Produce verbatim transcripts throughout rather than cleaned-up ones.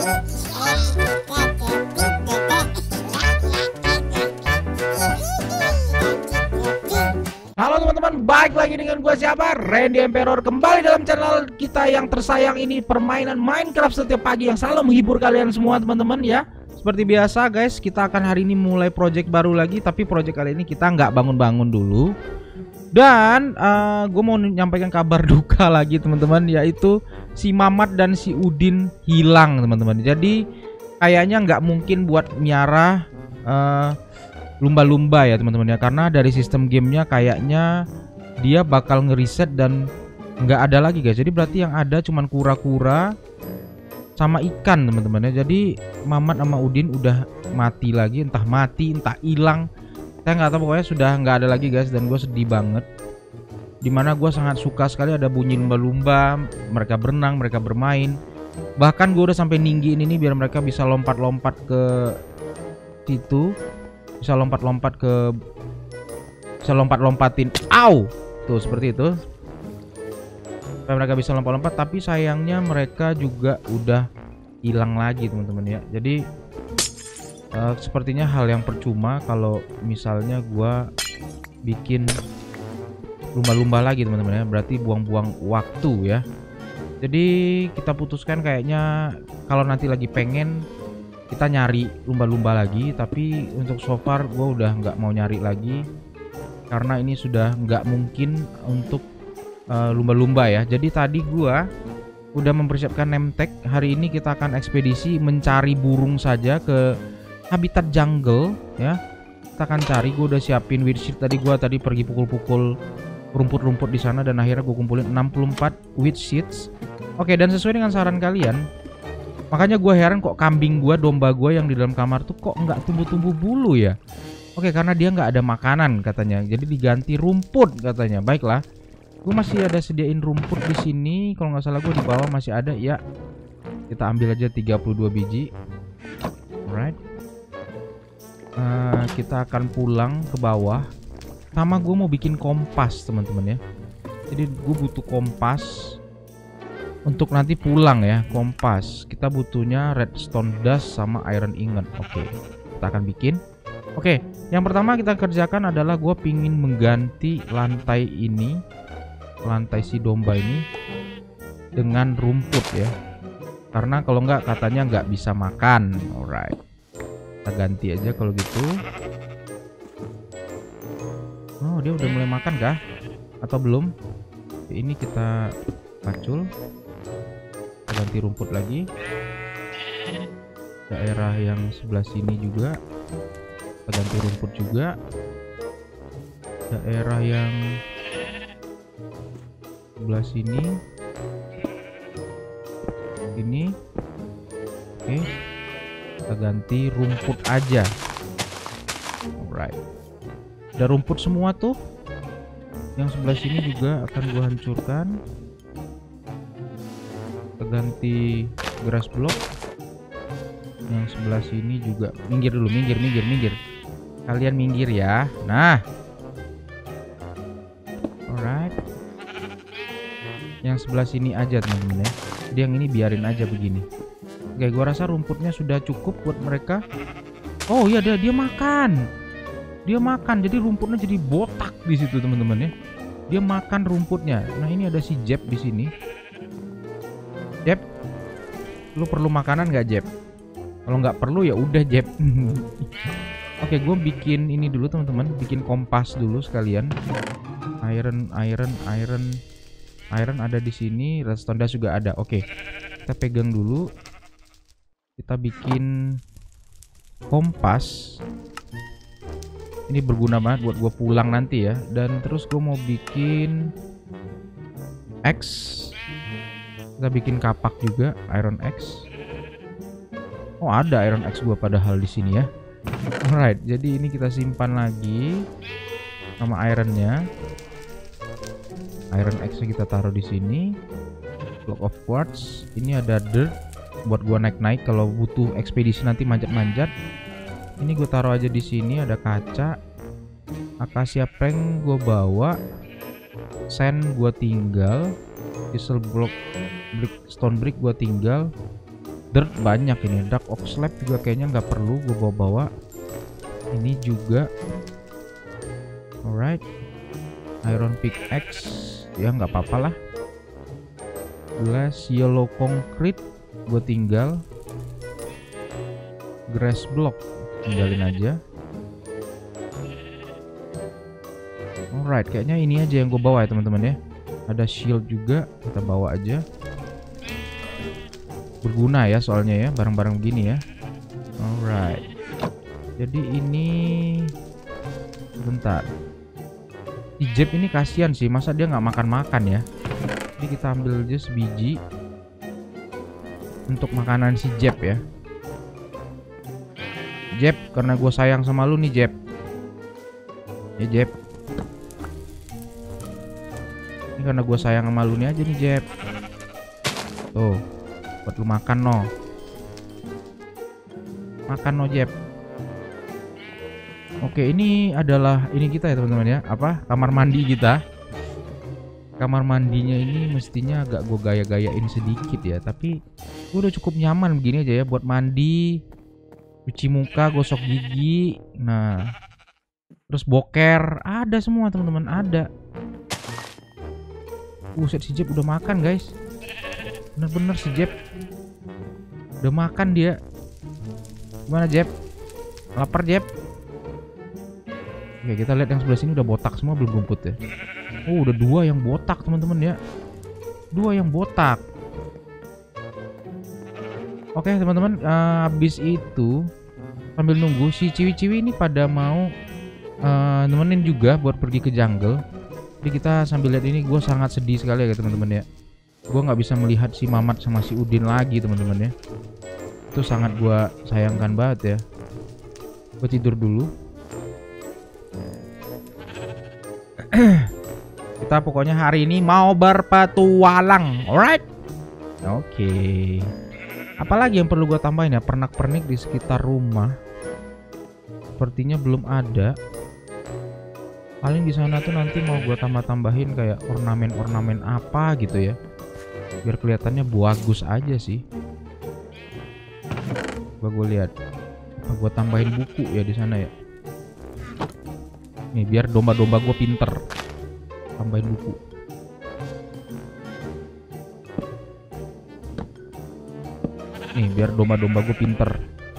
Halo teman-teman, baik lagi dengan gue siapa? Randy Emperor, kembali dalam channel kita yang tersayang ini, permainan Minecraft setiap pagi yang selalu menghibur kalian semua teman-teman ya. Seperti biasa guys, kita akan hari ini mulai project baru lagi, tapi project kali ini kita nggak bangun-bangun dulu. Dan uh, gue mau menyampaikan kabar duka lagi teman-teman, yaitu si Mamat dan si Udin hilang teman-teman. Jadi kayaknya nggak mungkin buat miara uh, lumba-lumba ya teman-teman ya, karena dari sistem gamenya kayaknya dia bakal ngeriset dan nggak ada lagi guys. Jadi berarti yang ada cuman kura-kura sama ikan teman-teman ya. Jadi Mamat sama Udin udah mati lagi, entah mati entah hilang, saya nggak tahu, pokoknya sudah nggak ada lagi guys. Dan gue sedih banget, dimana gue sangat suka sekali ada bunyi lumba-lumba, mereka berenang, mereka bermain. Bahkan gue udah sampai ninggiin ini biar mereka bisa lompat-lompat ke situ, bisa lompat-lompat ke bisa lompat-lompatin, au tuh seperti itu, supaya mereka bisa lompat-lompat. Tapi sayangnya mereka juga udah hilang lagi teman-teman ya. Jadi uh, sepertinya hal yang percuma kalau misalnya gua bikin lumba-lumba lagi teman-teman ya, berarti buang-buang waktu ya. Jadi kita putuskan kayaknya kalau nanti lagi pengen kita nyari lumba-lumba lagi, tapi untuk so far gue udah nggak mau nyari lagi karena ini sudah nggak mungkin untuk lumba-lumba uh, ya. Jadi tadi gue udah mempersiapkan name tag. Hari ini kita akan ekspedisi mencari burung saja ke habitat jungle ya. Kita akan cari, gue udah siapin wheat seed tadi. Gue tadi pergi pukul-pukul rumput-rumput di sana dan akhirnya gue kumpulin enam puluh empat wheat seeds. Oke, dan sesuai dengan saran kalian, makanya gue heran kok kambing gue, domba gue yang di dalam kamar tuh kok nggak tumbuh-tumbuh bulu ya. Oke, karena dia nggak ada makanan katanya, jadi diganti rumput katanya. Baiklah, gue masih ada sediain rumput di sini. Kalau nggak salah gue di bawah masih ada ya. Kita ambil aja tiga puluh dua biji. Alright, uh, kita akan pulang ke bawah. Sama gue mau bikin kompas teman-teman ya. Jadi gue butuh kompas untuk nanti pulang ya. Kompas kita butuhnya redstone dust sama iron ingot. Oke, kita akan bikin. Oke, yang pertama kita kerjakan adalah gue pingin mengganti lantai ini, lantai si domba ini dengan rumput ya, karena kalau nggak katanya nggak bisa makan. Alright, kita ganti aja kalau gitu. Oh, dia udah mulai makan kah atau belum? Ini kita pacul, ganti rumput lagi. Daerah yang sebelah sini juga kita ganti rumput juga. Daerah yang sebelah sini ini oke, kita ganti rumput aja. Alright, ada rumput semua tuh. Yang sebelah sini juga akan gua hancurkan. Kita ganti grass block. Yang sebelah sini juga, minggir dulu, minggir, minggir, minggir. Kalian minggir ya. Nah, alright. Yang sebelah sini aja teman-teman ya. Jadi yang ini biarin aja begini. Oke, gua rasa rumputnya sudah cukup buat mereka. Oh iya, dia dia makan. Dia makan, jadi rumputnya jadi botak di situ teman-teman ya. Dia makan rumputnya. Nah, ini ada si Jeb di sini. Jeb, lu perlu makanan nggak Jeb? Kalau nggak perlu ya udah Jeb. Oke, gue bikin ini dulu teman-teman, bikin kompas dulu sekalian. Iron, iron, iron, iron ada di sini. Redstone dust juga ada. Oke, kita pegang dulu. Kita bikin kompas. Ini berguna banget buat gue pulang nanti ya. Dan terus gue mau bikin X. Kita bikin kapak juga, iron X. Oh, ada iron X gue padahal di sini ya. Alright, jadi ini kita simpan lagi sama ironnya. Iron X nya kita taruh di sini. Block of quartz. Ini ada dirt buat gue naik-naik kalau butuh ekspedisi nanti manjat-manjat. Ini gue taruh aja di sini. Ada kaca, acacia plank gue bawa, sand gue tinggal, chisel block, brick, stone brick gue tinggal, dirt banyak ini. Dark oak slab juga kayaknya nggak perlu gue bawa-bawa. Ini juga. Alright. Iron pickaxe ya nggak apa-apa lah. Glass yellow concrete gue tinggal. Grass block tinggalin aja. Alright, kayaknya ini aja yang gue bawa ya teman-teman ya. Ada shield juga, kita bawa aja. Berguna ya soalnya ya, barang-barang begini ya. Alright. Jadi ini bentar. Si Jeb ini kasihan sih, masa dia nggak makan-makan ya. Jadi kita ambil aja sebiji untuk makanan si Jeb ya. Jeb, karena gue sayang sama lu nih Jeb. Ya Jeb. Ini karena gue sayang sama lu nih aja nih Jeb. Tuh, buat lu makan no. Makan no Jeb. Oke, ini adalah ini kita ya teman-teman ya. Apa? Kamar mandi kita. Kamar mandinya ini mestinya agak gue gaya-gayain sedikit ya, tapi gue udah cukup nyaman begini aja ya buat mandi, cuci muka, gosok gigi. Nah, terus boker, ada semua teman-teman, ada. Buset, si Jeb udah makan guys. Bener-bener si Jeb udah makan dia. Gimana Jeb? Lapar Jeb? Oke, kita lihat yang sebelah sini udah botak semua belum rumput ya. Oh, udah dua yang botak teman-teman ya. Dua yang botak. Oke teman-teman, uh, habis itu sambil nunggu si ciwi-ciwi ini pada mau uh, nemenin juga buat pergi ke jungle. Jadi kita sambil lihat ini, gue sangat sedih sekali ya teman-teman ya. Gue nggak bisa melihat si Mamat sama si Udin lagi teman-teman ya. Itu sangat gue sayangkan banget ya. Gue tidur dulu. Kita pokoknya hari ini mau berpetualang, alright? Oke. Okay. Apalagi yang perlu gue tambahin ya? Pernak-pernik di sekitar rumah. Sepertinya belum ada. Paling di sana tuh nanti mau gue tambah-tambahin kayak ornamen-ornamen apa gitu ya, biar kelihatannya bagus aja sih. Coba gue lihat. Apa gue tambahin buku ya di sana ya? Nih biar domba-domba gue pinter. Tambahin buku. Nih biar domba-domba gue pinter.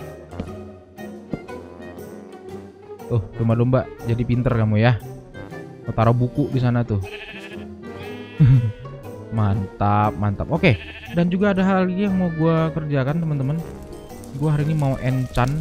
Tuh domba-domba jadi pinter kamu ya. Mau taruh buku di sana tuh. Mantap, mantap. Oke, dan juga ada hal lagi yang mau gue kerjakan teman-teman. Gue hari ini mau enchant.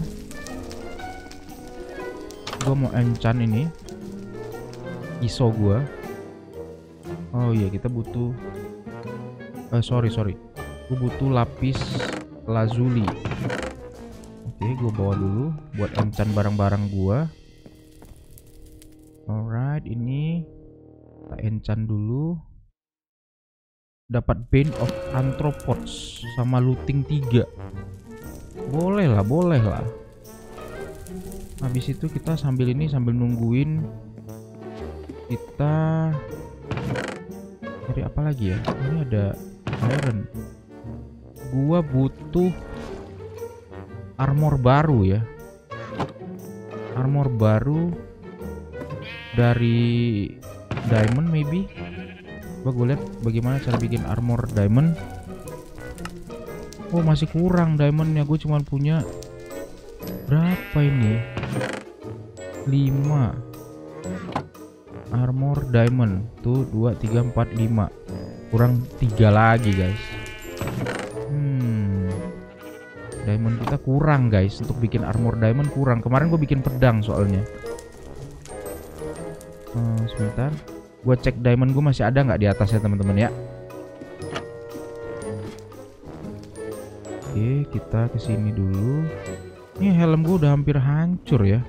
Gue mau enchant ini iso gue. Oh iya, kita butuh uh, sorry sorry gue butuh lapis lazuli. Oke, gue bawa dulu buat enchant barang-barang gue. Alright, ini kita enchant dulu. Dapat Bane of Arthropods sama looting tiga. Boleh lah, boleh lah. Habis itu kita sambil ini sambil nungguin, kita cari apa lagi ya? Ini ada iron. Gua butuh armor baru ya. Armor baru dari diamond maybe. Coba gue lihat bagaimana cara bikin armor diamond. Oh, masih kurang diamondnya. Gue cuma punya berapa ini? lima armor diamond. Tuh dua, tiga, empat, lima. Kurang tiga lagi guys. Hmm Diamond kita kurang guys. Untuk bikin armor diamond kurang. Kemarin gue bikin pedang soalnya. hmm, Sebentar, gue cek diamond gue masih ada nggak di atasnya teman-teman ya. Oke, kita kesini dulu. Ini helm gue udah hampir hancur ya.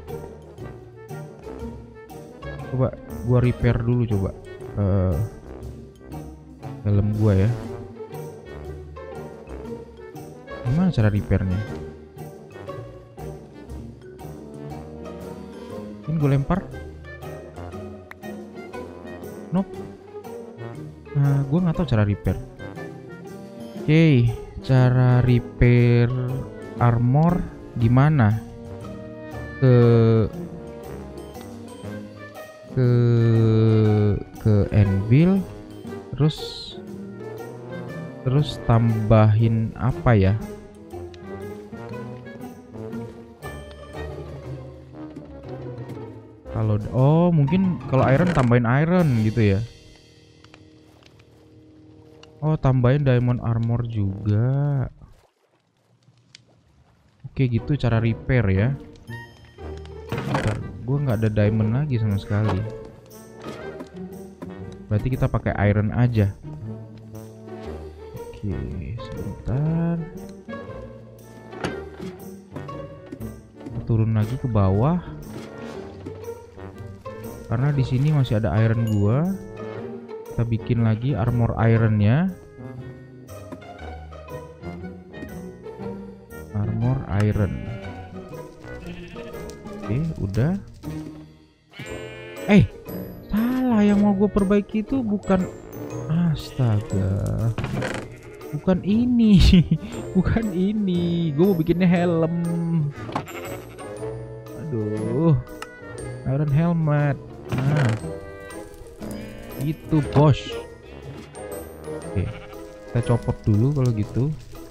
Coba gue repair dulu coba uh, helm gue ya. Gimana cara repairnya? Ini gue lempar. Nope. Nah, gue nggak tahu cara repair. Oke, cara repair armor gimana? Ke ke ke anvil, terus terus tambahin apa ya? Kalau oh mungkin kalau iron tambahin iron gitu ya. Oh tambahin diamond armor juga. Oke gitu cara repair ya. Bentar, gue nggak ada diamond lagi sama sekali. Berarti kita pakai iron aja. Oke sebentar. Turun lagi ke bawah. Karena di sini masih ada iron gua. Kita bikin lagi armor ironnya. Armor iron. Oke, udah. Eh, salah, yang mau gue perbaiki itu bukan. Astaga. Bukan ini. Bukan ini. Gue mau bikinnya helm. Aduh. Iron helmet. Nah, itu bos. Oke, kita copot dulu kalau gitu.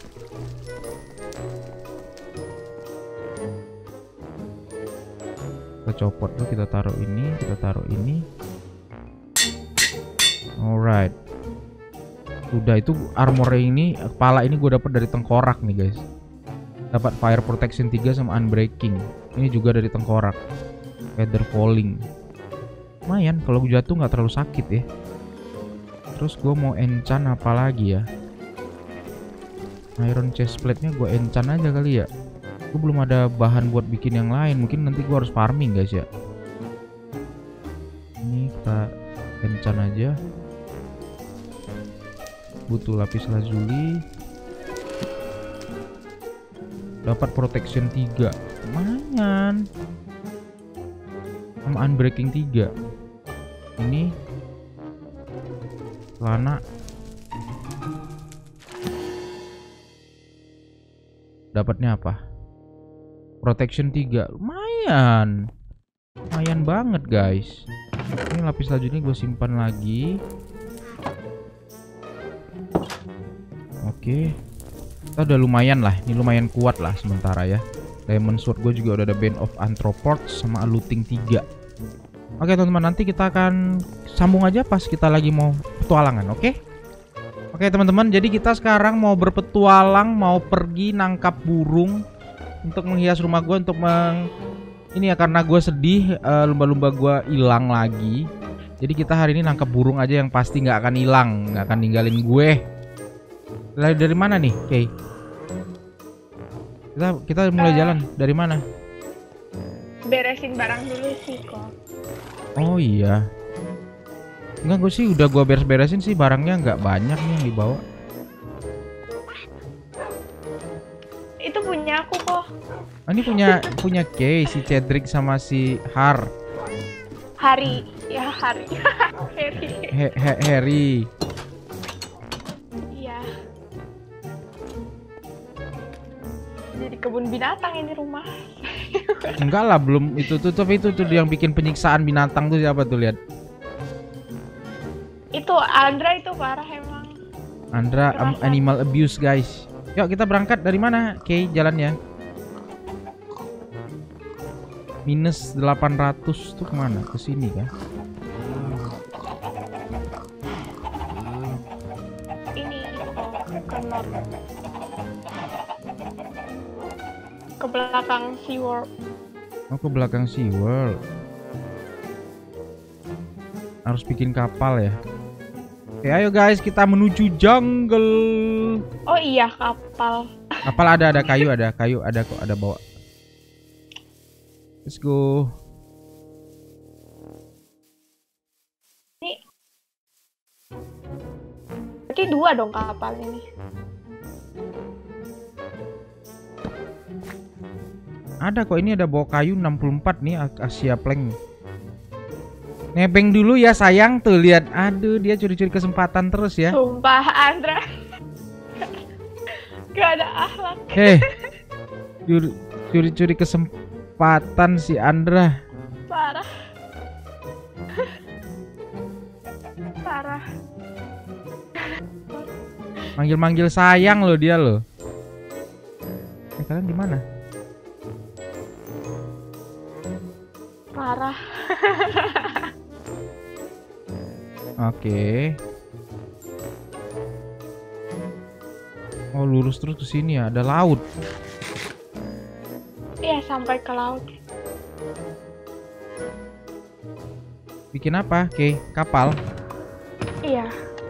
Kita copot dulu, kita taruh ini, kita taruh ini. Alright. Udah, itu armor ini, kepala ini gue dapat dari tengkorak nih guys. Dapat fire protection tiga sama unbreaking. Ini juga dari tengkorak. Feather falling. Lumayan kalau jatuh nggak terlalu sakit ya. Terus gue mau enchant apa lagi ya? Iron chestplate nya gue enchant aja kali ya. Gue belum ada bahan buat bikin yang lain. Mungkin nanti gue harus farming guys ya. Ini kita enchant aja. Butuh lapis lazuli. Dapat protection tiga. Lumayan. Sama unbreaking tiga. Ini celana. Dapatnya apa? Protection tiga. Lumayan. Lumayan banget guys. Ini lapis lazuli gue simpan lagi. Oke. Kita udah lumayan lah. Ini lumayan kuat lah sementara ya. Diamond sword gue juga udah ada Band of Anthropods sama looting tiga. Oke teman-teman, nanti kita akan sambung aja pas kita lagi mau petualangan, oke? Oke teman-teman, jadi kita sekarang mau berpetualang, mau pergi nangkap burung untuk menghias rumah gue, untuk meng... Ini ya karena gue sedih, lumba-lumba uh, gue hilang lagi. Jadi kita hari ini nangkap burung aja yang pasti nggak akan hilang, nggak akan ninggalin gue. Dari dari mana nih, Oke? Kita kita mulai uh, jalan dari mana? Beresin barang dulu sih kok. Oh iya. Enggak, gue sih udah gue beres-beresin sih, barangnya nggak banyak nih yang dibawa. Itu punya aku kok. Oh, ini punya punya Kay, si Cedric sama si Har. Hari, ya Hari. Harry. He he Harry. Iya. Jadi kebun binatang ini rumah. Enggak lah, belum itu tuh, tapi itu tuh yang bikin penyiksaan binatang tuh siapa tuh, lihat. Itu Andra, itu parah emang. Andra um, animal abuse guys. Yuk kita berangkat dari mana? Oke, jalannya. Minus delapan ratus tuh kemana? Ke sini kan? Ini ke north. Ke belakang SeaWorld. Oh, ke belakang SeaWorld. Harus bikin kapal ya. Oke, ayo guys, kita menuju jungle. Oh iya, kapal. Kapal ada, ada kayu, ada kayu, ada kok, ada bawa. Let's go. Ini berarti dua dong kapal ini. Ada kok, ini ada bawa kayu enam puluh empat nih, Asia Plank. Nebeng dulu ya sayang, tuh lihat. Aduh, dia curi-curi kesempatan terus ya. Sumpah Andra. Gak ada akhlak. Hei, curi-curi kesempatan si Andra. Parah. Parah. Manggil-manggil sayang loh dia loh. Eh, kalian di mana? Parah. Oke. Oh, lurus terus ke sini ya. Ada laut. Iya, sampai ke laut. Bikin apa? Oke, kapal. Iya.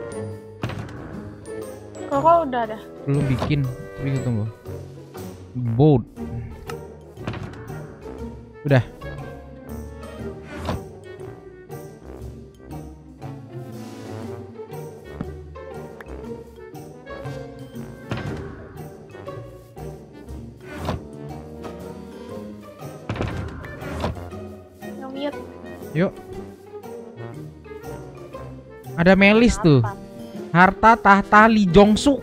Kok udah ada? Belum bikin. Tapi tunggu. Boat. Udah. Nge-mute. Yuk. Ada Melis tuh. Harta tahta Lee Jong Suk.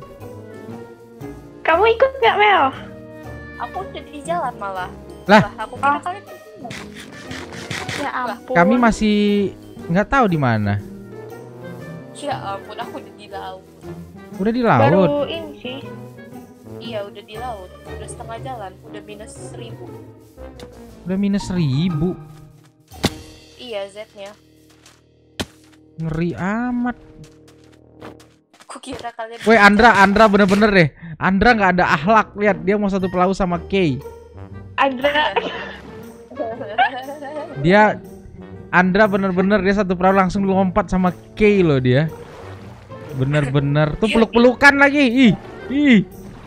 Kamu ikut nggak, Mel? Aku udah di jalan malah. Lah, Aku kira Oh. kalian ketemu. Ya ampun. kami masih nggak tahu di mana. Ya ampun, aku udah di laut. Udah di baru laut. ini sih. Iya, udah di laut. Udah setengah jalan, udah minus seribu. Udah minus seribu. Iya, Z-nya. Ngeri amat. Aku kira kalian. Woi Andra, Andra bener-bener deh. Andra nggak ada akhlak. Lihat dia mau satu perahu sama Kay. Andra. Dia Andra bener-bener dia satu perahu langsung lompat sama Kay loh dia. Bener-bener tuh peluk-pelukan lagi. Ih, ih.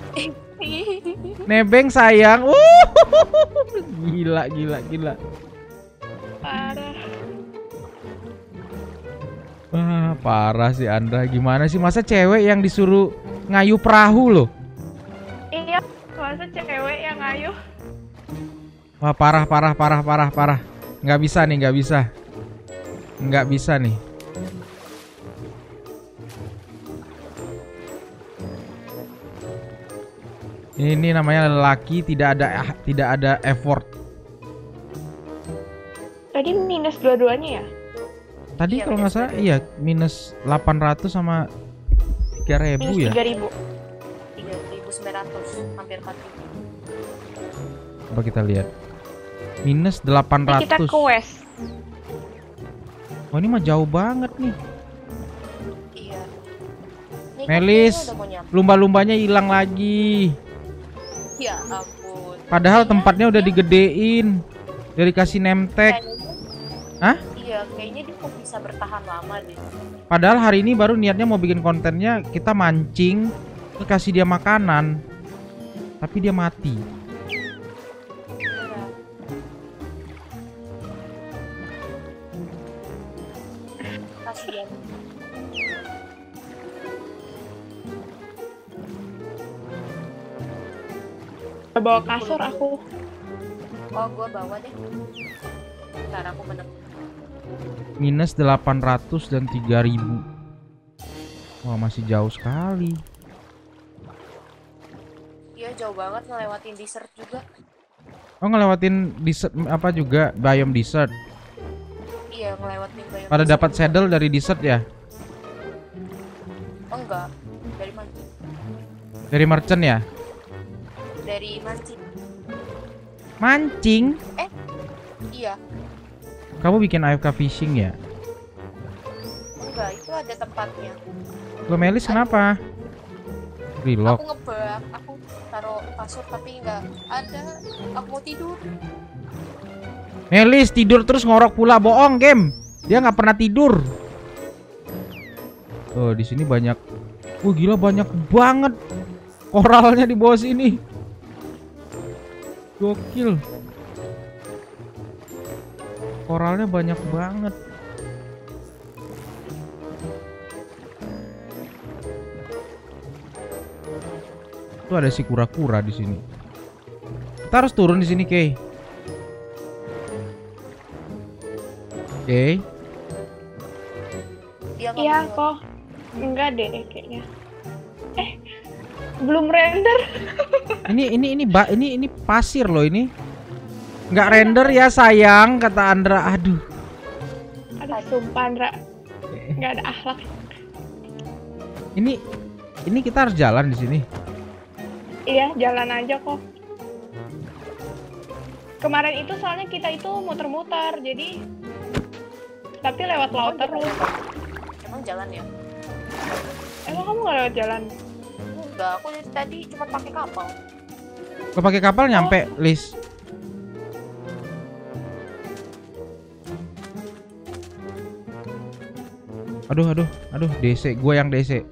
Nebeng sayang. Uh, gila, gila, gila. Parah. Wah, parah sih Andra. Gimana sih masa cewek yang disuruh ngayu perahu loh? Iya, masa cewek yang ngayuh. Wah, parah, parah, parah, parah, parah. Nggak bisa nih, nggak bisa. Nggak bisa nih. Ini namanya lelaki tidak ada tidak ada effort. Tadi minus dua-duanya ya? Tadi Iya, kalau nggak salah iya minus delapan ratus sama tiga ribu Minus ya. tiga ribu. tiga ribu sembilan ratus, hampir empat ribu. Coba kita lihat. Minus delapan Ini kita ratus. ke west. Oh, ini mah jauh banget nih. Iya. Ini kan Melis, kayaknya udah mau nyampe. lumba-lumbanya hilang lagi. Ya ampun. Padahal Kayaknya tempatnya udah dia- digedein. Udah dikasih name tag. kayaknya- Hah? Iya, kayaknya dia kok bisa bertahan lama deh. Padahal hari ini baru niatnya mau bikin kontennya kita mancing, terus kasih dia makanan. Tapi dia mati. Beneran. Kasihan. Bawa kasur aku. Oh, gua bawa deh. Ntar aku menang. Minus delapan ratus dan tiga ribu. Wah, masih jauh sekali. Iya, jauh banget ngelewatin desert juga. Oh, ngelewatin desert apa juga? Biome desert. Iya, ngelewatin biome Pada desert dapat juga. saddle dari desert ya? Oh, enggak. Dari mancing. Dari merchant ya? Dari mancing. Mancing? Iya. Kamu bikin A F K fishing ya? Enggak, itu ada tempatnya. Lo Melis kenapa? Relock. Aku ngebak, aku taruh kasur tapi nggak ada. Aku mau tidur. Melis tidur terus ngorok pula, bohong game. Dia nggak pernah tidur. Oh, di sini banyak. Wah, gila banyak banget koralnya di bawah sini. Gokil. Koralnya banyak banget. Tuh ada si kura-kura di sini. Kita harus turun di sini, Kay. Oke. Dia nggak Iya mau. kok. Enggak deh kayaknya. Eh, Belum render. Ini ini ini ba ini ini pasir loh ini. Nggak render ya sayang, kata Andra. Aduh. Aduh, sumpah Andra. Nggak ada akhlak. Ini ini kita harus jalan di sini. Iya, jalan aja kok. Kemarin itu soalnya kita itu muter-muter, jadi tapi lewat laut terus. Emang jalan ya? Emang kamu nggak lewat jalan? Enggak, aku dari tadi cuma pakai kapal. Kalau pakai kapal nyampe, Lis. Aduh, aduh, aduh, D C, gue yang D C.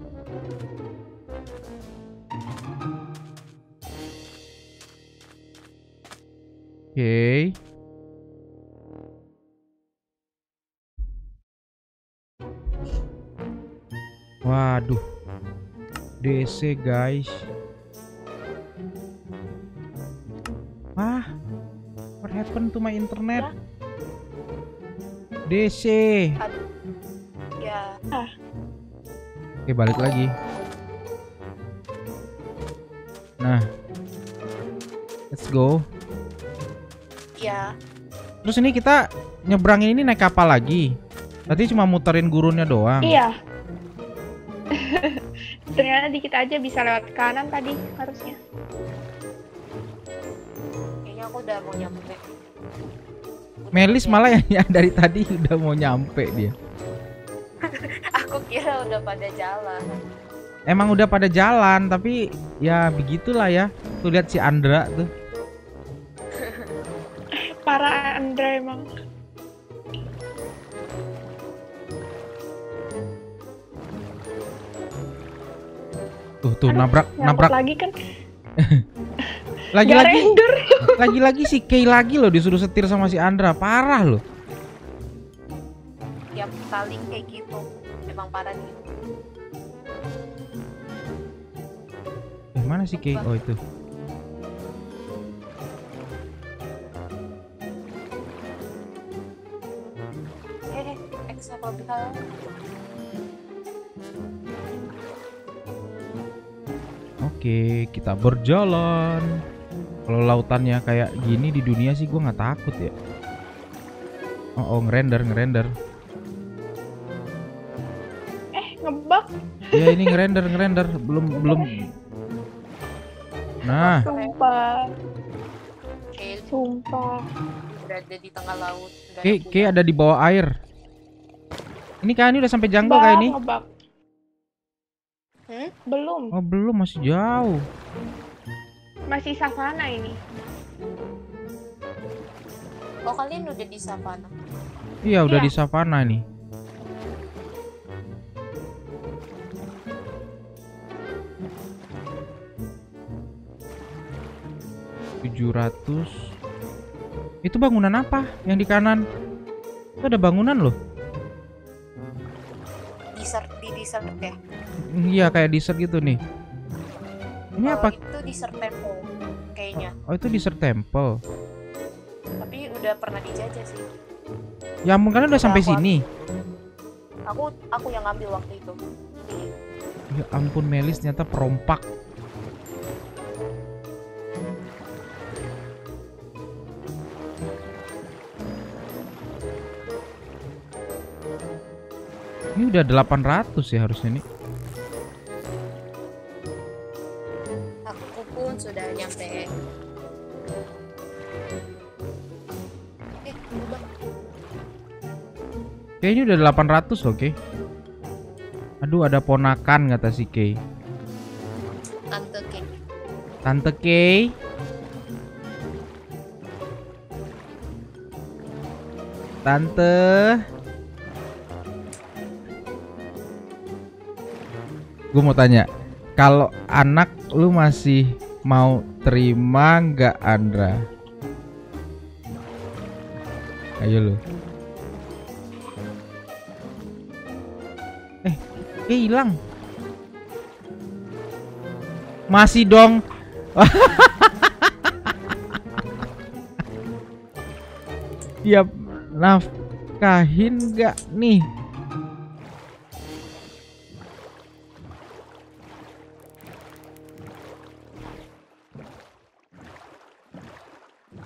Oke. Okay. Waduh. D C, guys. Ah. What happened to my internet? Ya. D C. Aduh. Ya. Ah. Oke, balik lagi. Nah. Let's go. Ya. Terus ini kita nyebrangin ini naik kapal lagi. Tadi cuma muterin gurunnya doang. Iya. Ternyata dikit aja bisa lewat kanan tadi harusnya. Kayaknya aku udah mau nyampe. Melis malah yang ya, dari tadi udah mau nyampe dia. Aku kira udah pada jalan. Emang udah pada jalan, tapi ya begitulah ya. Tuh lihat si Andra tuh. Para Andra emang. Tuh tuh Aduh, nabrak nyangkut nabrak lagi kan. Nggak lagi-lagi render. lagi-lagi si Kay lagi loh disuruh setir sama si Andra. Parah loh. Tiap kali kayak gitu. Emang parah gitu. Eh, mana si Kay? Oh itu. Hehe, X apa hal? Oke, kita berjalan. Kalau lautannya kayak gini di dunia sih gue nggak takut ya. Oh, oh ngerender ngerender. Eh, ngebug. Ya ini ngerender ngerender belum belum. Nah, Sumpah. Kayak Sumpah. berada di tengah laut. Nggak Kay, ada Kay pulau. ada di bawah air. Ini kayak ini udah sampai jungle kayak ini. Ngebug. Hmm? Belum. Oh belum, masih jauh. Masih savana ini. Oh kalian udah di savana. Iya udah Iya. di savana nih. tujuh ratus. Itu bangunan apa yang di kanan? Itu ada bangunan loh. Desert di desert ya. Iya kayak desert gitu nih. Ini Oh, apa? itu desert temple kayaknya. Oh itu desert temple. Tapi udah pernah dijajah sih. Ya ampun kalian udah sampai Aku- sini. Aku aku yang ngambil waktu itu. Iya. Ya ampun Melis ternyata perompak. Ini udah delapan ratus ya harusnya nih. Aku pun sudah nyampe. Eh, ubah. Kayaknya ini udah delapan ratus loh, Kay. Aduh, ada ponakan kata si Kay. Tante Kay. Tante Kay. Tante. Gue mau tanya, kalau anak lu masih mau terima nggak Andra? Ayo lu. Eh, eh hilang. Masih dong. Siap nafkahin nggak nih?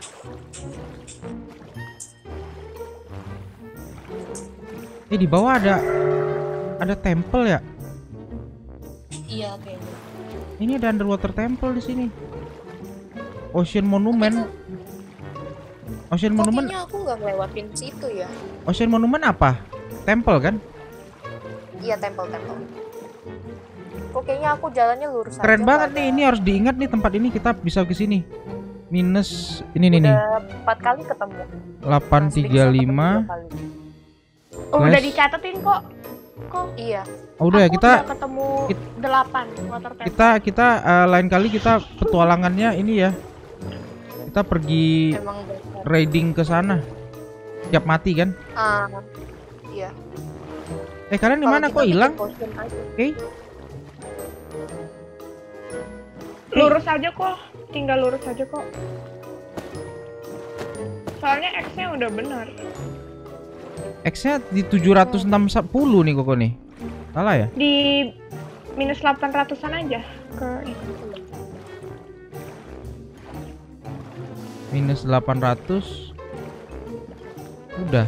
Eh di bawah ada ada temple ya? Iya kayaknya. Ini ada underwater temple di sini. Ocean Monument. Ocean Kok Monument. kayaknya aku nggak ngelewatin situ ya? Ocean Monument apa? Temple kan? Iya temple-temple. Kok kayaknya aku jalannya lurus Keren aja, banget nggak nih. ada- Ini harus diingat nih tempat ini, kita bisa ke sini. Minus ini nih nih. Udah empat kali ketemu. delapan tiga lima. Oh, udah Slash. dicatetin kok. Kok Iya. Oh, udah ya aku kita udah ketemu kit- delapan water temple. kita kita eh, lain kali kita petualangannya ini ya. Kita pergi Emang dasar. raiding ke sana. Siap mati kan? Ah, iya. Eh kalian di Kalau mana gitu kok bikin hilang? potion aja. Oke. Lurus aja kok, tinggal lurus aja kok. Soalnya X-nya udah benar. X-nya di tujuh ratus enam puluh nih kok nih. Salah ya? Di minus delapan ratusan aja ke itu. Minus delapan ratus. Udah.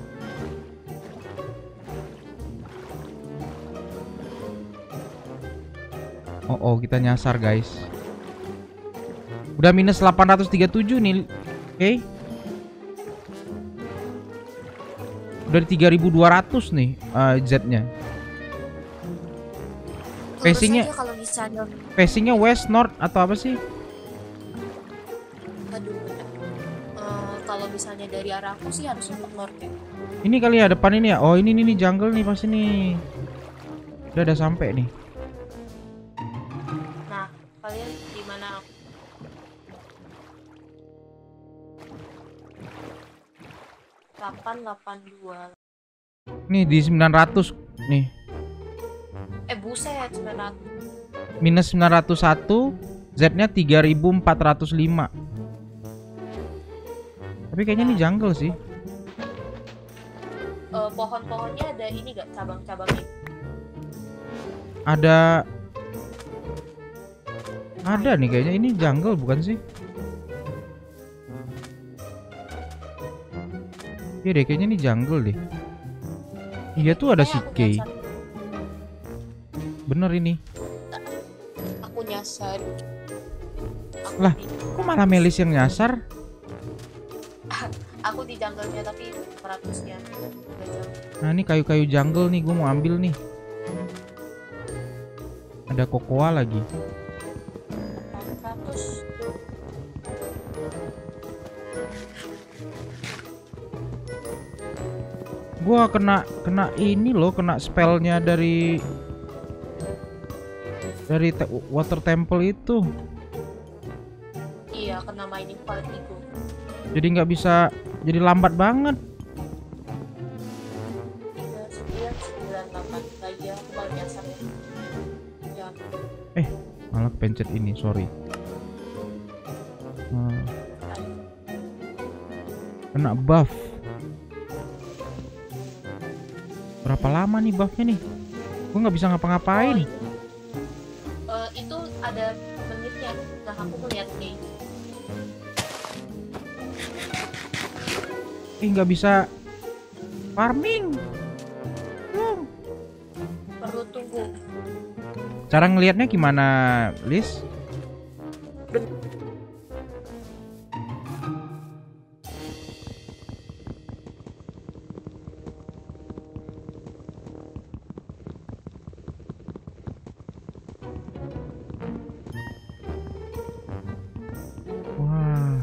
Oh, oh kita nyasar guys. Udah minus delapan ratus tiga puluh tujuh nih. Oke. Udah di tiga ribu dua ratus nih eh, Z-nya. Lurus Facingnya- aja kalau misalnya. Facingnya west, north atau apa sih? Aduh. Eh, kalau misalnya dari arah aku sih harusnya ke north ya. Ini kali ya depan ini ya. Oh ini nih, nih jungle nih pasti nih. Udah ada sampai nih. Nah, kalian di mana? delapan delapan dua. Nih di sembilan ratus nih. Eh buset, sembilan ratus. Minus sembilan ratus satu. Z-nya tiga ribu empat ratus lima. Tapi kayaknya ini jungle sih. Eh, pohon-pohonnya ada ini gak cabang-cabangnya? Ada Ada nih kayaknya, ini jungle bukan sih? Iya deh kayaknya ini jungle deh. Iya tuh ada Eh, si aku Kay. nyasar. Bener ini. Aku nyasar. Aku Lah. di, Kok malah Melis yang nyasar? aku di jungle-nya tapi seratusnya udah jauh. Nah ini kayu-kayu jungle nih, gue mau ambil nih. Ada kokoa lagi. seratus. Gua kena kena ini loh, kena spellnya dari dari te water temple itu. Iya, kena mining particle. Jadi nggak bisa, jadi lambat banget. tiga sembilan sembilan delapan. Lagi aku baru nyasar ya. Ya, Eh, malah pencet ini, sorry. Nah, kena buff. Berapa lama nih buffnya nih? Gue nggak bisa ngapa-ngapain. Oh, eh, itu ada menitnya. Nah, aku melihat nih. Eh, nggak bisa farming. Hmm. Perlu tunggu. Cara ngelihatnya gimana, Liz? Wah.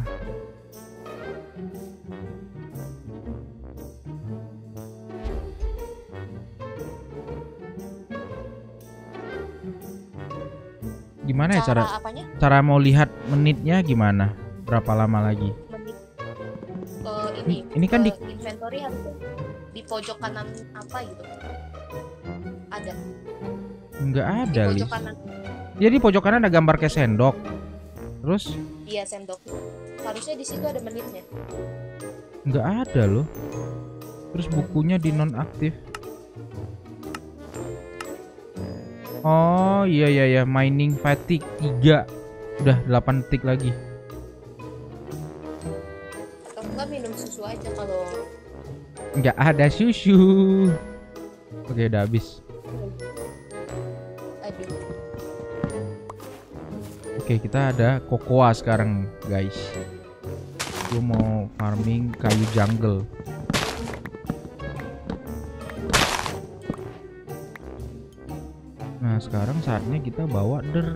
Gimana ya cara apanya? cara mau lihat menitnya gimana? Berapa lama lagi? Menit. Eh, ini. Ini- ini kan di- eh, inventory harusnya di pojok kanan apa gitu. Ada. Enggak Di ada, Liz. pojok kanan. Jadi pojok kanan ada gambar kayak sendok. Terus Iya, sendok. Harusnya di situ ada menitnya. enggak ada loh. Terus bukunya di nonaktif. Oh iya iya iya, mining fatigue tiga. Udah delapan detik lagi. minum susu aja kalau Nggak ada susu. Oke, udah habis. aduh. Oke, kita ada kokoa sekarang, guys. Gue mau farming kayu jungle. Nah, sekarang saatnya kita bawa dirt.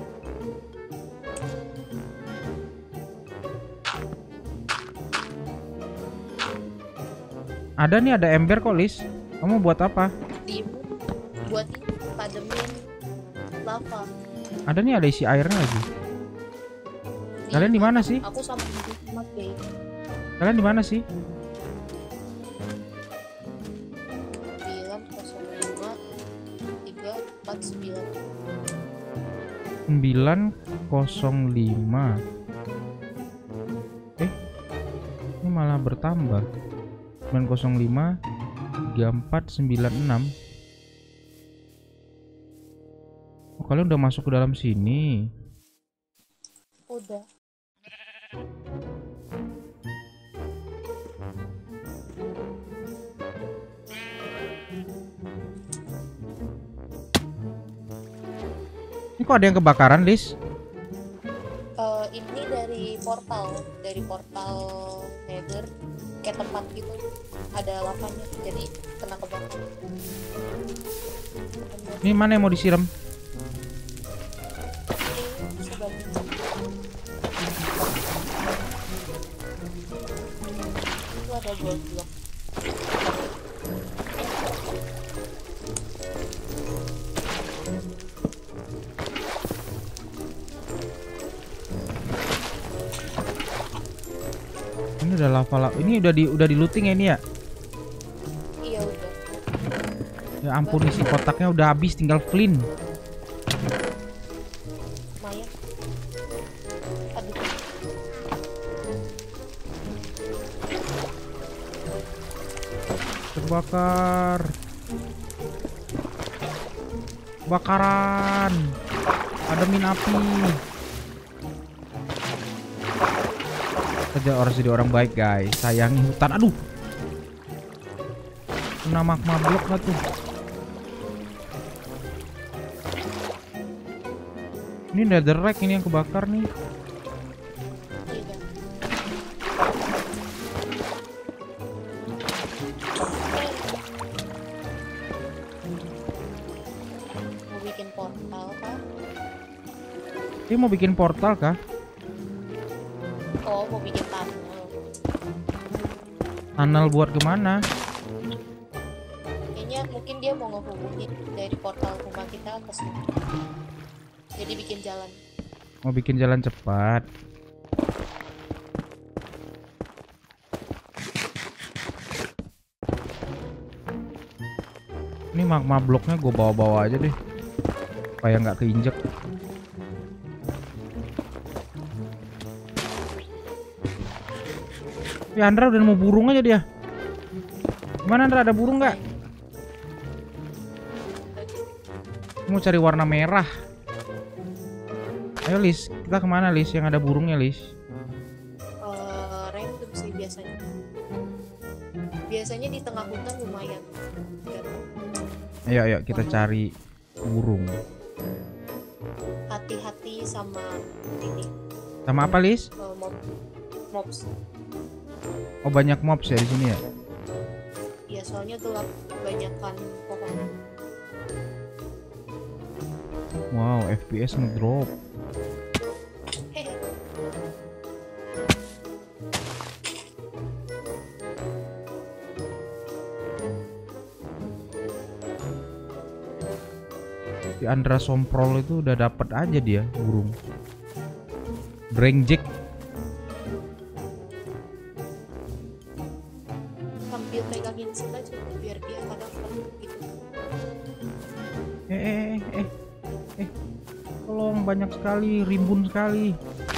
Ada nih, ada ember kok, Lis. Kamu buat apa? Di buat ini pademin lava. Ada nih, ada isi airnya lagi. Di- Kalian di mana sih? Aku sama sama Kay. Kalian di mana sih? sembilan nol lima tiga empat sembilan. sembilan nol lima. Eh, ini malah bertambah. sembilan nol lima tiga empat sembilan enam. Oh, kalian udah masuk ke dalam sini. Udah. Ini kok ada yang kebakaran, Lis? Eh, ini dari portal, dari portal Nether kayak tempat gitu. Ada lavanya jadi kena kebakar. Ini mana yang mau disiram? Ini bisa bantu. Itu ada gold block. Ini udah lava, lava. Ini udah di udah di looting ya ini ya? Iya udah. Ya ampun, isi kotaknya udah habis, tinggal flint. Lumayan. Aduh. Terbakar. Bakaran. Pademin api. Kerja orang jadi orang baik, guys. Sayangi hutan. Aduh. Kena magma blok nggak tuh? Ini netherrack ini yang kebakar nih. Iya. Mau bikin portal kah? Dia mau bikin portal kah? Oh, mau bikin tunnel. Tunnel buat kemana? Kayaknya mungkin dia mau ngehubungin dari portal rumah kita ke sini. Jadi bikin jalan. Mau bikin jalan cepat. Ini magma bloknya gue bawa-bawa aja deh, supaya nggak keinjek. Ya Andra udah mau burung aja dia. Gimana Andra, ada burung nggak? Mau cari warna merah. Ayo Lis, kita kemana Lis? Yang ada burungnya Lis? Uh, random sih biasanya. Biasanya di tengah hutan lumayan. Ayo ayo kita cari burung. Hati-hati sama ini. Sama apa Lis? Uh, mob, mobs. Oh banyak mobs ya di sini ya? Ya soalnya gelap, kebanyakan pohon. Wow, F P S ngedrop. Hehe. Di Andra Somprol itu udah dapet aja dia burung. Brengjack. Sambil pegangin sit aja biar dia kadang-kadang gitu. Eh eh eh eh eh. Tolong, banyak sekali, rimbun sekali.